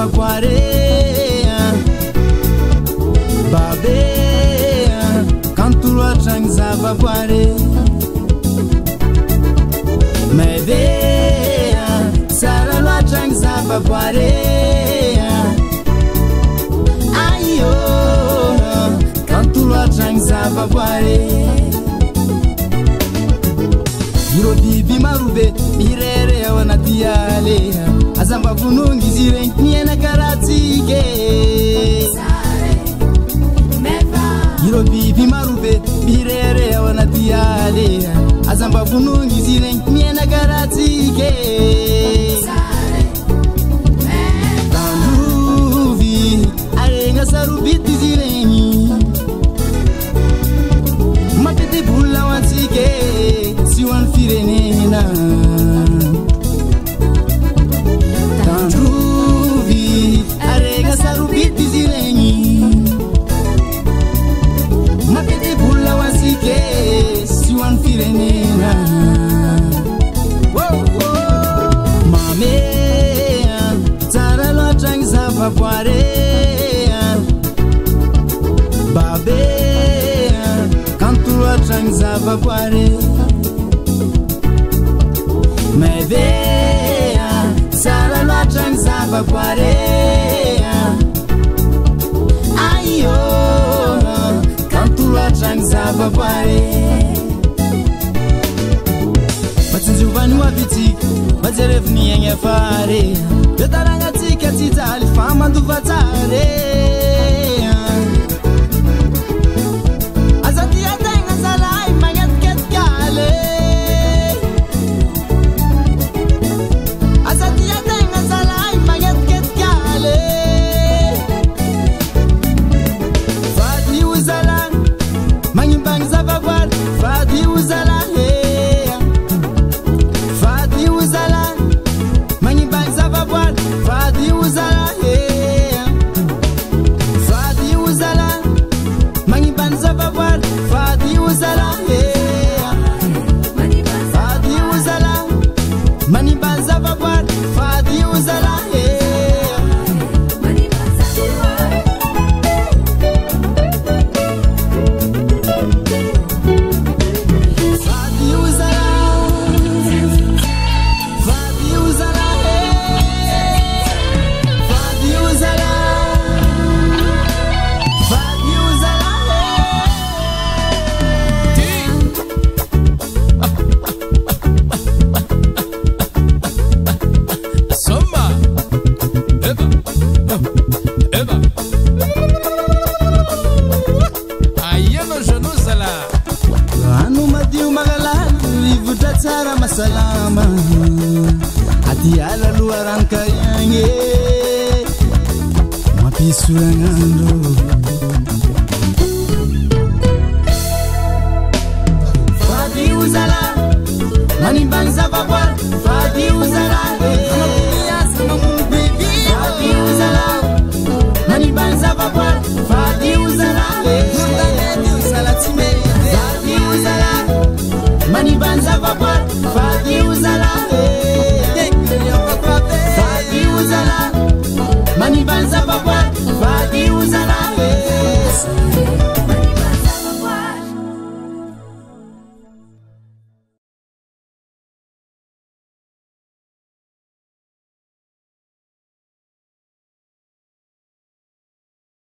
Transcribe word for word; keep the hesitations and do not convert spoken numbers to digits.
zavaboare babe kanto loatragny zavaboare meve sara loatragny zavaboare ayo kanto loatragny zavaboare iro biby marobe mirere ao anaty ale azambavonongy izy regny miaina karatsike iro biby marobe mirere ao anaty ale azambavonongy izy regny miaina karatsike tandrovy aregna sarobity izy regny mapety bola ho antsike sy ho an'ny firenena tandrovy aregna sarobity izy regny mapety bola ho antsike sy ho an'ny firenena mame tsara loatragny zavaboare babe kanto loatragny zavaboare meve tsara loatragny zavaboare ayo kanto loatragny zavaboare matsinjovany hoavitsika majereviny agny afare de taragnatsika tsy jaly fa mandova tsare azatiategna zalay magnetiketikaly azatiategna zalay magnetiketikaly fady ho zalagny magnimbagny zavaboary fady ho zalahe fady ho zalagny magnimbagny zavaboary fady ho zalahe fady ho zalagny magnimbagny zavaboary fady ho zalahe fady ho zalagny magnimbagny zavaboary fady ho zalahe fady ho zalagny fady ho zalahe fady ho zalagny fady ho zalahe Samba, eba, eba. Ayano januzala. ano madio magalala rivotra tsara masalama aty ala aloha rankaiagny mampiso ragnandro